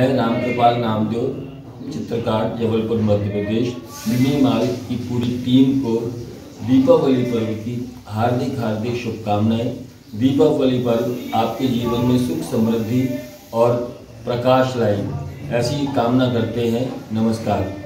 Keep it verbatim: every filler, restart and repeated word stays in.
मैं रामकृपाल नामदेव, चित्रकार, जबलपुर मध्य प्रदेश, मिनी माल की पूरी टीम को दीपावली पर्व की हार्दिक हार्दिक शुभकामनाएं। दीपावली पर्व आपके जीवन में सुख समृद्धि और प्रकाश लाए, ऐसी कामना करते हैं। नमस्कार।